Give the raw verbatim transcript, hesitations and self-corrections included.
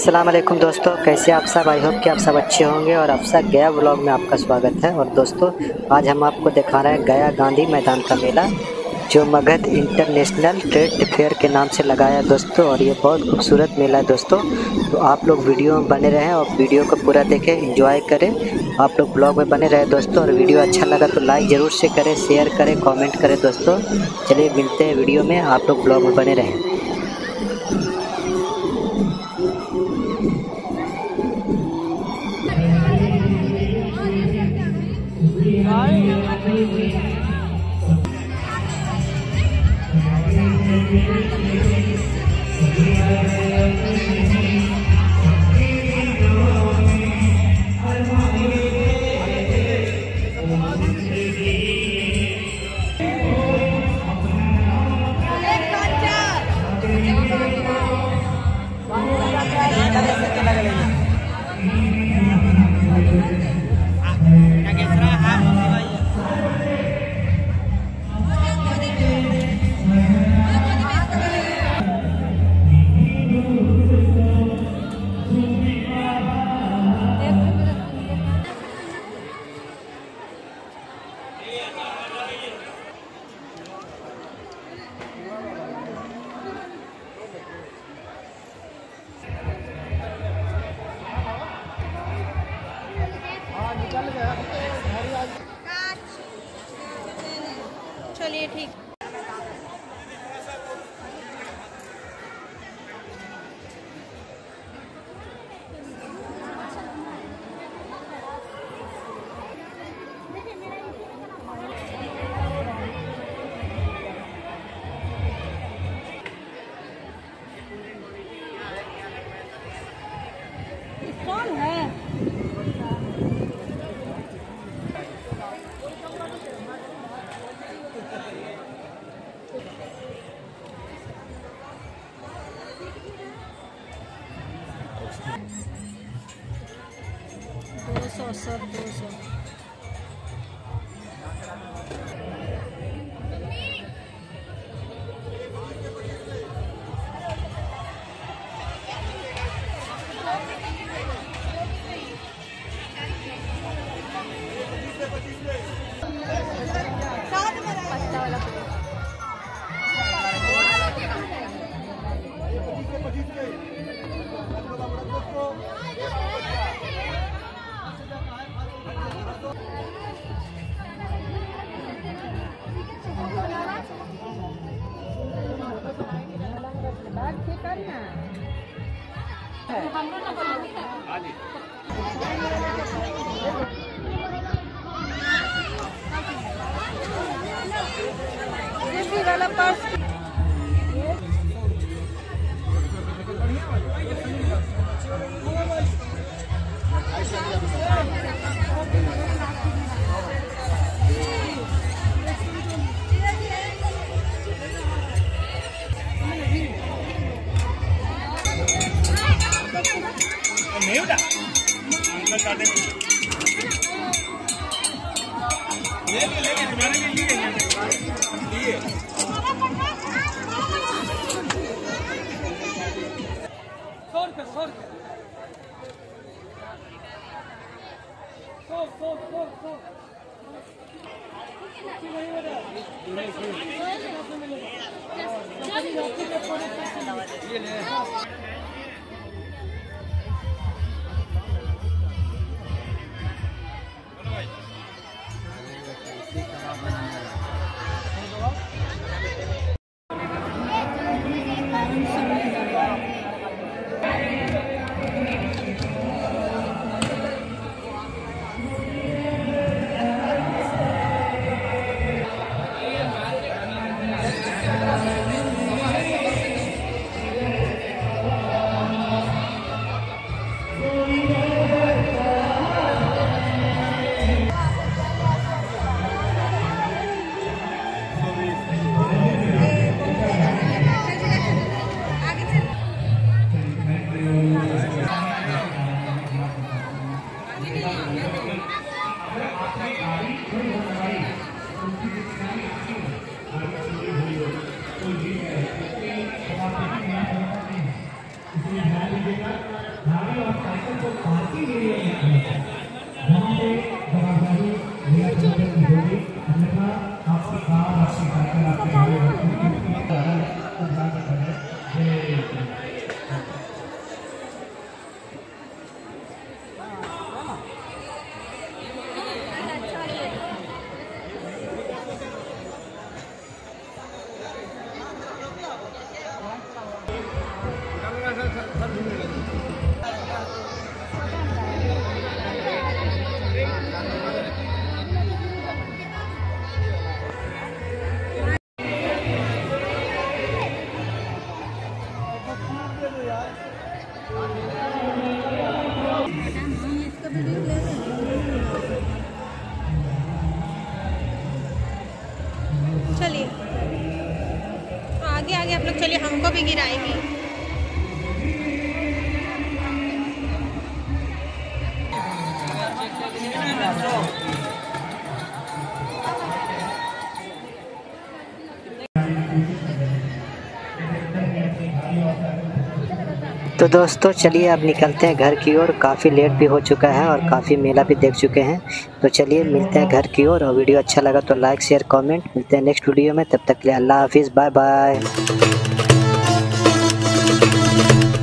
अस्सलाम वालेकुम दोस्तों, कैसे आप सब। आई होप कि आप सब अच्छे होंगे और आप सब गया व्लॉग में आपका स्वागत है। और दोस्तों आज हम आपको दिखा रहे हैं गया गांधी मैदान का मेला, जो मगध इंटरनेशनल ट्रेड फेयर के नाम से लगाया है दोस्तों। और ये बहुत खूबसूरत मेला है दोस्तों। तो आप लोग वीडियो में बने रहें और वीडियो को पूरा देखें, एंजॉय करें। आप लोग ब्लॉग में बने रहे दोस्तों। और वीडियो अच्छा लगा तो लाइक ज़रूर से करें, शेयर करें, कमेंट करें दोस्तों। चलिए मिलते हैं वीडियो में, आप लोग ब्लॉग में बने रहें। चलिए ठीक। कौन है? दो सौ सर दो सौ पत्ता वाला वाला पर्स नहीं उठा अंकल काटे ले ले ले तुम्हारे लिए लिए सौ रुपये सौ रुपये सौ सौ सौ सौ ये ले चलिए आगे आगे आप लोग चलिए, हमको भी गिराएंगी। तो दोस्तों चलिए अब निकलते हैं घर की ओर। काफ़ी लेट भी हो चुका है और काफ़ी मेला भी देख चुके हैं। तो चलिए मिलते हैं घर की ओर। और वीडियो अच्छा लगा तो लाइक शेयर कमेंट। मिलते हैं नेक्स्ट वीडियो में, तब तक के लिए अल्लाह हाफिज़, बाय बाय।